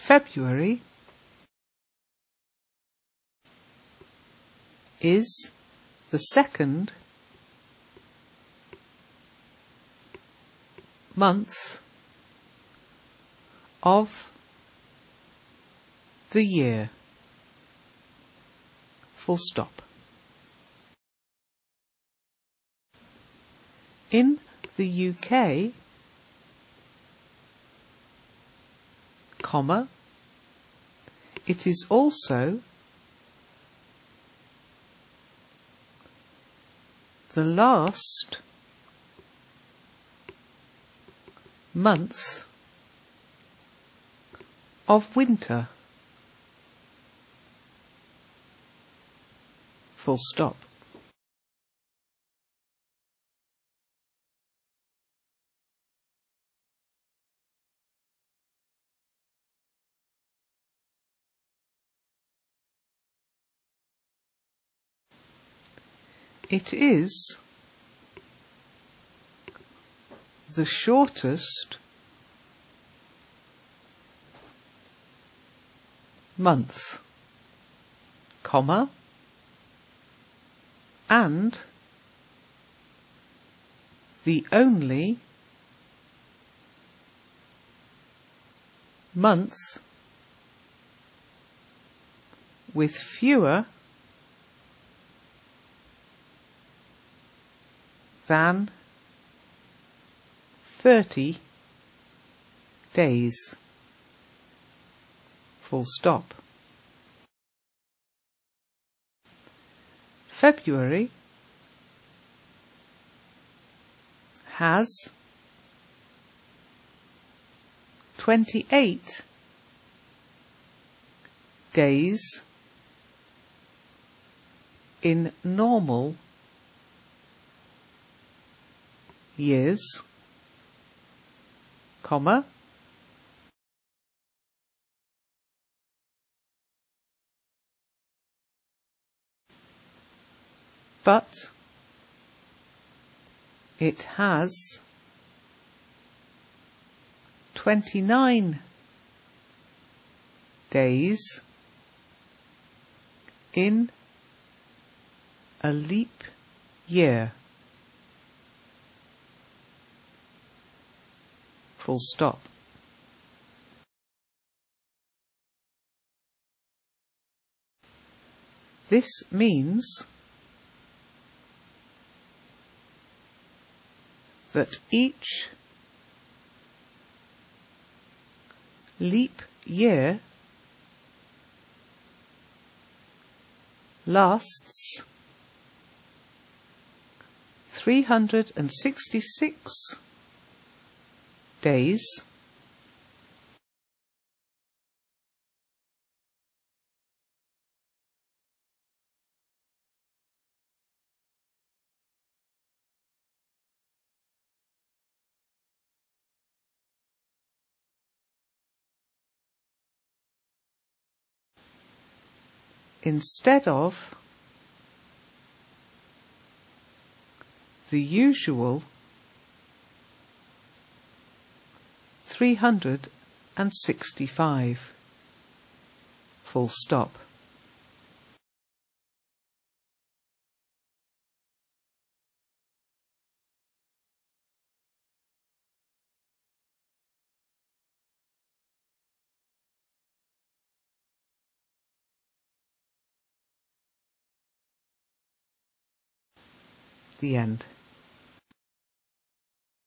February is the second month of the year. Full stop. In the UK, comma, it is also the last month of winter. Full stop. It is the shortest month, comma, and the only month with fewer than 30 days. Full stop. February has 28 days in normal years, comma, but it has 29 days in a leap year. Full stop. This means that each leap year lasts 366 days instead of the usual 365. Full stop. The end.